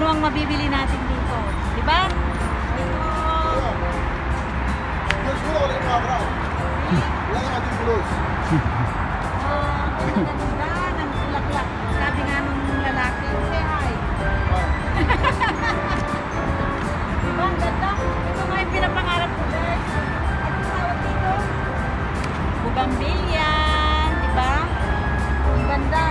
Ano ang mabibili natin dito? Diba? Ito. Ang ganda ng bulaklak. Sabi nga nung lalaki, say hi. Diba? Ang ganda. Ito nga yung pinapangarap ko, guys. Ano tawag dito? Bugambilyan. Diba? Ang ganda.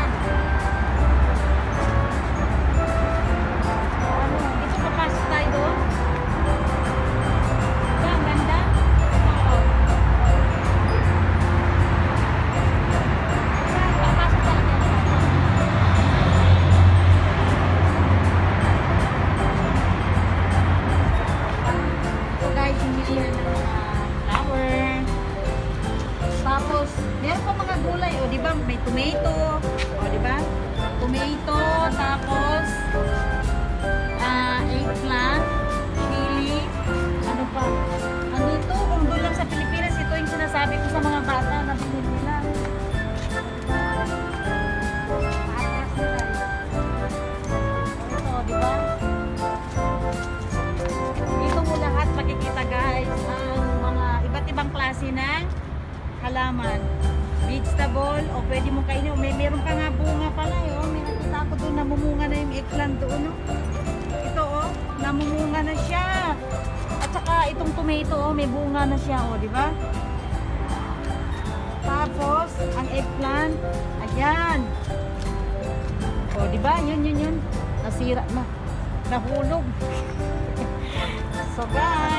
Gusto papasok tayo doon? Diba? Ang ganda. Meron pa mga gulay, o di ba? May tomato, o di ba? Tomato, tapos eggplant, chili, ano pa? Andito, kung doon lang sa Pilipinas, ito yung sinasabi ko sa mga bata na binili nila. Patas nila. Ito, di ba? Dito mo lahat makikita, guys, ang mga iba't ibang klase ng halaman. Vegetable, o pwede mo kainin. Meron pa nga bunga pala yun. May nakita ko doon, namumunga na yung eggplant doon. No? Ito namumunga na siya. At saka itong tomato, may bunga na siya. O, di ba? Tapos, ang eggplant, ayan. O, di ba? Yun. Nasira na. Nahulog. So, guys.